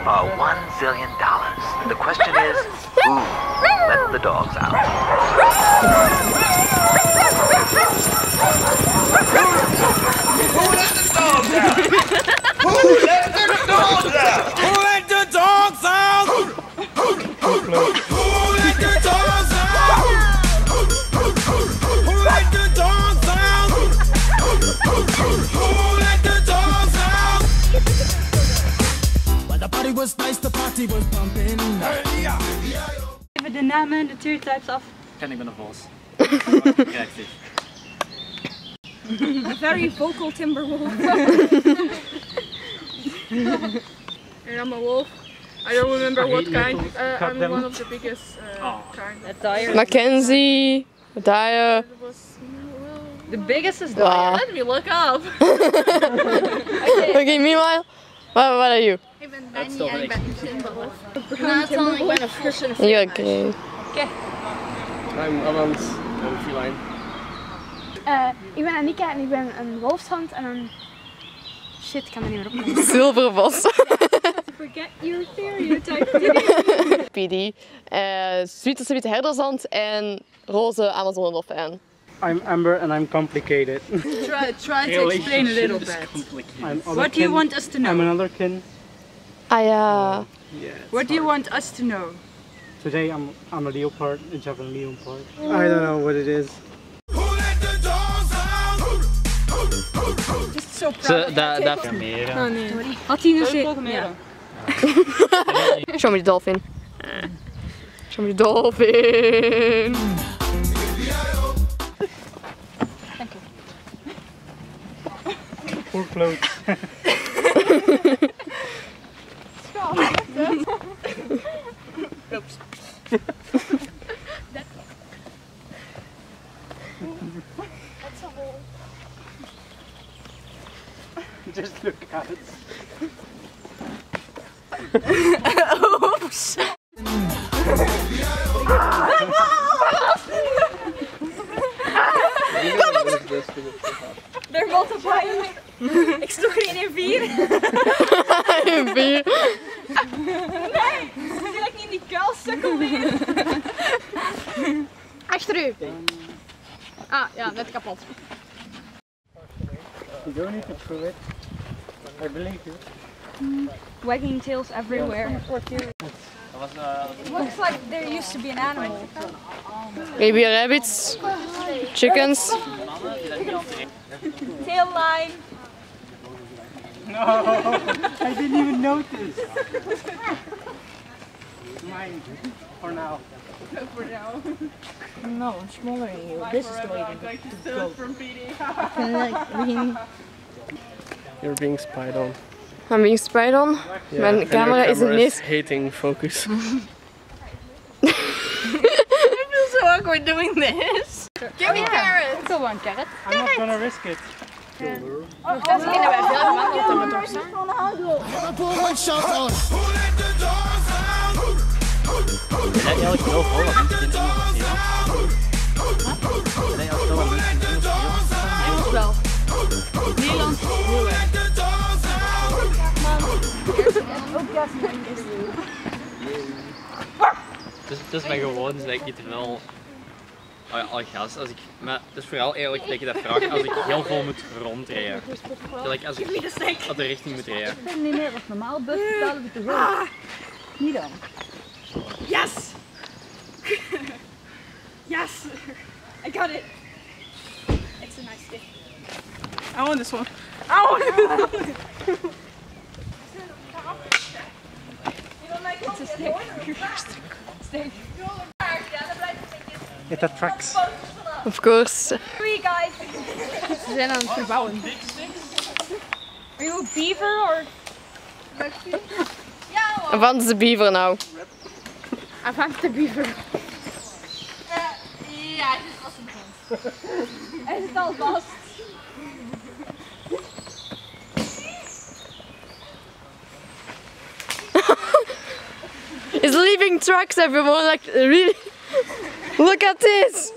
$1 zillion. The question is, who let the dogs out? Who let the dogs out? Who let the dogs out? Who let the dogs out? Who let the dogs out? Who let the dogs out? Who let the dogs out? When the party was nice, the party was pumping. Even de namen en de tuurtypes af. Ken ik ben een vos. Reactief. A very vocal timberwolf. And I'm a wolf. I don't remember what kind. I'm one of the biggest kind. A dire. Mackenzie, Daya. The biggest is Wow. Let me look up. Okay, meanwhile, what are you? Ik ben Benny en ik ben een timberwolf. Nathan, ik ben een fish and You're okay. I'm Avant, een feline. Ik ben Annika en ik ben een wolfshond en een... Shit, ik kan er niet meer opkomen. Zilvervos. Forget your stereotype. PD. Zwitserse witte herdershond en roze Amazonendolfijn. I'm Amber and I'm complicated. Try to explain a little bit. What do you want us to know? I'm another kin. Ah ja. Yes. What do you want us to know? Today I'm a leopard, a Javan leopard. I don't know what it is. Who let the dogs out? Just so proud. Dat meer. Oh nee. Had hij nog zin? Ja. Show me the dolphin. Show me the dolphin. Poor float. Oops. That's a hole. Just look at it. Oops. They're multiplying. Ik sloeg er in 4. In 4. Nee, die lijkt niet in die kuil sukkel weer. Achter u. Ah, ja, net kapot. You don't need to prove it. I believe you. Wagging tails everywhere. Looks like there used to be an animal. Maybe rabbits, chickens. Tail line. No, I didn't even notice. Mine, for now. For now. No, I'm smaller than you. This is the way to go. From PD. You're being spied on. I'm being spied on. Mijn camera is een mis. Hating focus. I feel so awkward doing this. Give me carrots. Go on, carrot. I'm not gonna risk it. Dat is niet dat wij veel gemaakt op de motor staan. One shot on. Who let the dogs out? Ik ben eigenlijk heel vol dat mensen dit niet Wel. Nederland heel erg. Dus ben gewoon dat ik niet te veel al gas. Als ik, maar het is vooral eigenlijk dat je dat vraagt als ik heel vol moet rondrijden. Like als ik op de richting moet rijden. Nee, dat is normaal. Bus betalen we te veel. Niet dan. Yes! Yes! I got it! It's a nice stick. I want this one. I want this one. It's a stick. It attracts. Of course. Hurry guys! Ze zijn aan het verbouwen. Are you a beaver or? En wat is de beaver nou? Hij vangt de beaver. Ja, hij zit vast in de grond. Hij zit al vast. It's leaving tracks everyone, like really. Look at this!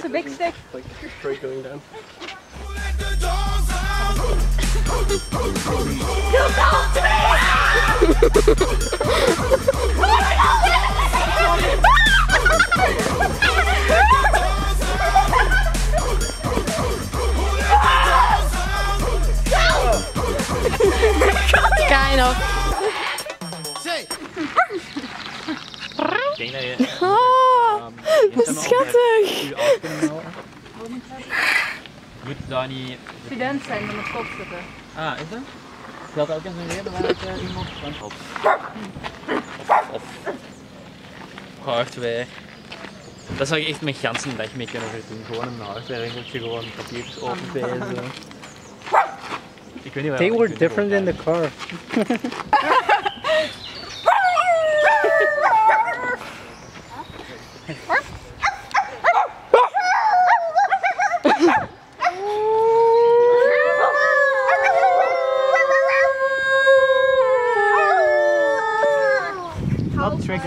a big stick. Like straight going down. Kind of. Ik denk dat je... Dat is schattig. Je af kunnen houden. Moet daar niet... Student zijn met kop zitten. Ah, is dat? Geldt dat ook in zijn reden waar ik iemand van op? Of hardware. Dat zou je echt mijn ganse dag mee kunnen verdoen. Gewoon een hardware-engeltje, gewoon papiertjes openpezen. Ik weet niet waar. They were different in the car. Trigger.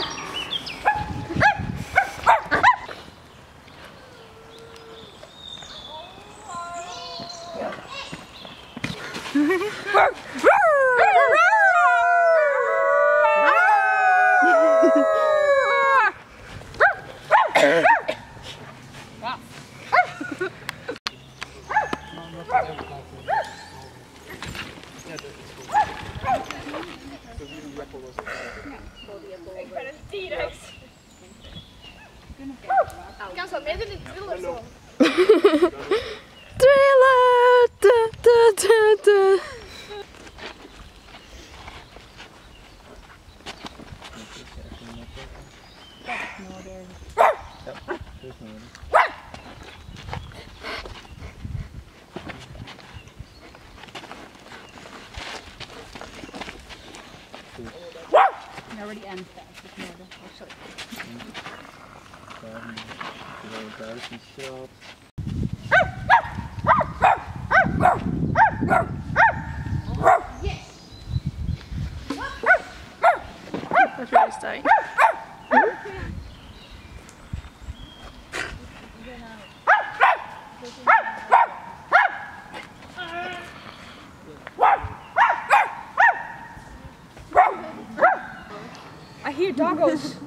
Ik ben een T-Rex. Ik kan zo midden in het thriller zo. Thriller! Da, da, da, da. I already end fast. Oh, sorry. Yes. That's really stay. I hear doggos.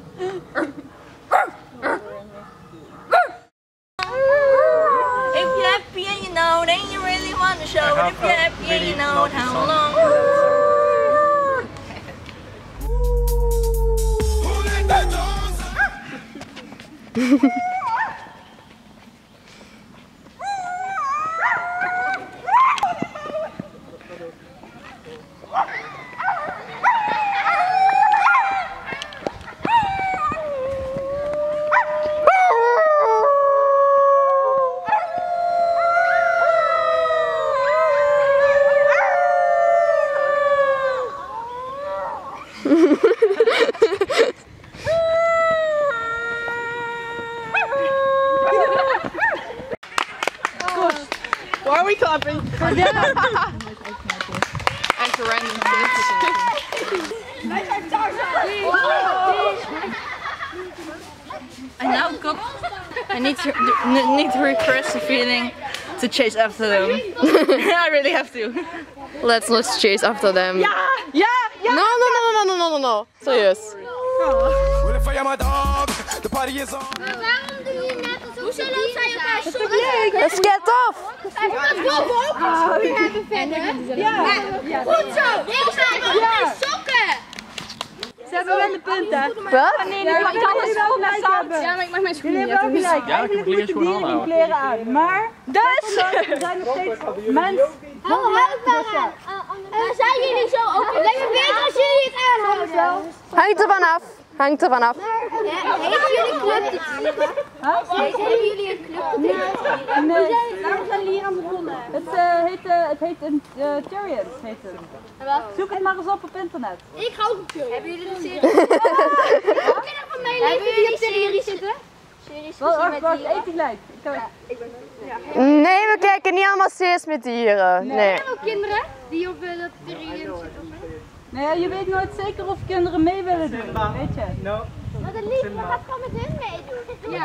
If you're happy and you know, then you really want to show it. If you're happy and you know how long. Why are we clapping? And for random things. And now I need to repress the feeling to chase after them. I really have to. Let's chase after them. Ja! Ja! Ja! No. Serieus. Waarom doe je net alsof hoezo loopt zij elkaar sokken? Let's get off! Dat bovenop geschoten hebben verder. Ja. Goed zo. Ik sta nog sokken. Ze hebben wel de punten. Wat? Nee, ik mag alles vol met zand. Ja, maar ik mag mijn schoenen Jullie hebben wel gelijk. Ja, ik heb Eigenlijk moeten gewoon dieren die aanhouden. kleren aan. Maar Dus! er zijn nog steeds mensen. Hou het maar aan. Zijn jullie zo ook? Het lijkt me beter als jullie het aanhouden. Hangt ervan af. Hangt ervan af. Heten jullie club te tieren? Heten jullie een club te tieren? Nee, daarom zijn jullie hier aan begonnen. Het heet een Tyrians. Heet het. Zoek het maar eens op internet. Ik ga ook een Tyrians. Hebben jullie een serie? Kinderen van mijn leven die op serie zitten? Wacht, eet die gelijk. Nee, we kijken niet allemaal series met dieren. Nee. Zijn er ook kinderen die op dat Tyrians zitten? Nou ja, je weet nooit zeker of kinderen mee willen doen, weet je. No. Wat een lief, we gaan gewoon met hun meedoen. Ja.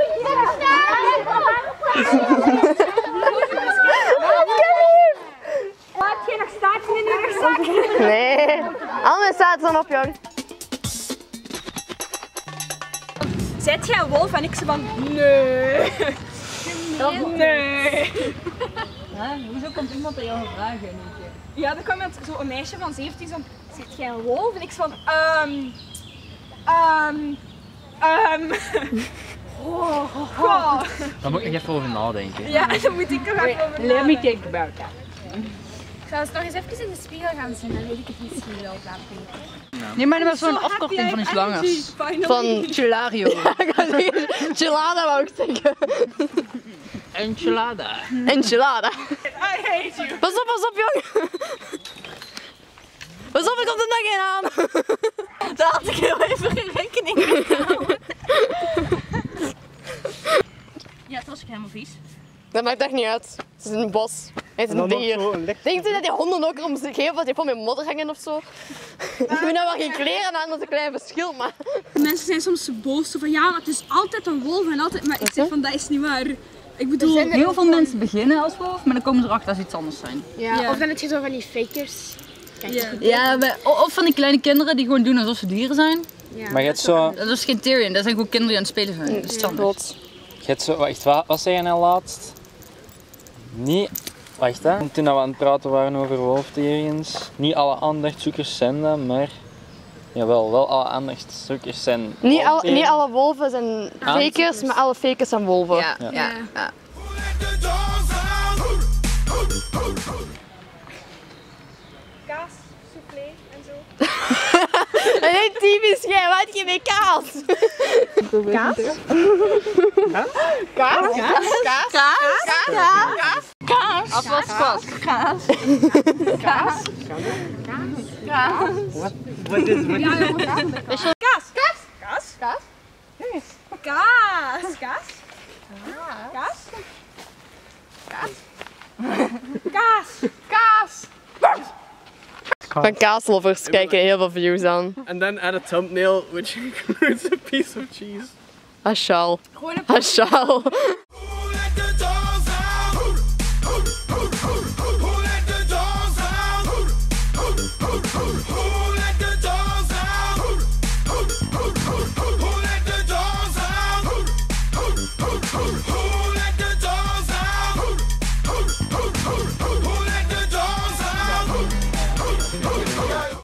Laat je nog staartje in je rugzak? Nee, allemaal staat dan op, jong. Zet jij een wolf en ik ze van nee. Nee. Hoezo komt iemand aan jou vragen? Ja, dan kwam zo'n meisje van 17 zo, zet jij een wolf? En ik zo van Daar moet ik nog even over nadenken. Ja, dan moet ik er even over Let me think about that. Ik ga eens nog eens even in de spiegel gaan zien, dan weet ik het misschien wel laten weten. Nee, maar dat was zo'n afkorting van iets langers. Van Chelario. Ja, ik ga zeggen, Enchilada wou ik zeggen. Enchilada. Enchilada. I hate you. Pas op, jong. Pas op, ik kom er nog één aan. Daar had ik heel even geen rekening mee gehouden. Ja, het was ook helemaal vies. Dat maakt echt niet uit. Het is een bos. Het is een dier. Denkt u dat die honden ook om zich geven dat die vol met modder hangen of zo? Ik heb nou wel geen kleren aan, dat is een klein verschil, maar... Mensen zijn soms boos zo van ja, maar het is altijd een wolf en altijd, maar ik zeg van dat is niet waar. Ik bedoel, Heel veel mensen beginnen als wolf, maar dan komen ze erachter dat ze iets anders zijn. ja. Of dan heb je zo van die fakers. Ja, of van die kleine kinderen die gewoon doen alsof ze dieren zijn. Ja. Maar je hebt zo... Dat is geen Tyrion, dat zijn gewoon kinderen die aan het spelen zijn. Dat is standaard. Je hebt zo... Wacht, wat zei je nou laatst? Niet... Wacht hè. Toen we aan het praten waren over wolfteriens. Niet alle aandachtzoekers zijn dat, maar... Jawel, wel alle aandachtzoekers zijn... Niet alle wolven zijn fakers, maar alle fakers zijn wolven. Ja. Kaas, soufflé en zo. Nee, typisch jij, wat heb je met kaas? Kaas? Kaas? Kaas? Appelsquat. Kaas. Kaas. What is Kaas. Van kaaslovers kijken heel veel views aan. And then add a thumbnail which includes a piece of cheese. Ashal. Ashal. Who let the